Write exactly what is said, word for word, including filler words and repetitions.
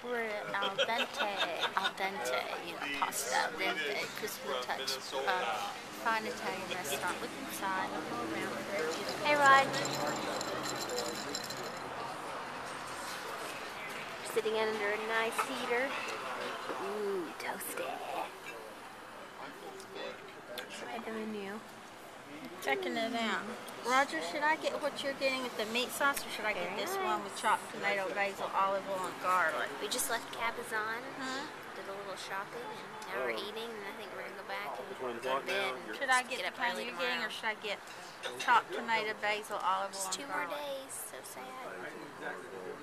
We're at al dente, al dente, you know, pasta al dente, crispy touch, uh, fine Italian restaurant. Look inside, look all around. Very beautiful. Hey, Raj. Sitting under a nice heater. Ooh, toasty. Try the menu. Checking it out. Roger, should I get what you're getting with the meat sauce, or should I get this one with chopped tomato, basil, olive oil, and garlic? We just left Cabazon, Huh? did a little shopping, and now we're eating, and I think we're going to go back and go to bed. And Should I get, get the up kind early you're getting, tomorrow. or should I get chopped tomato, basil, olive oil, Just and two more garlic? days, so sad.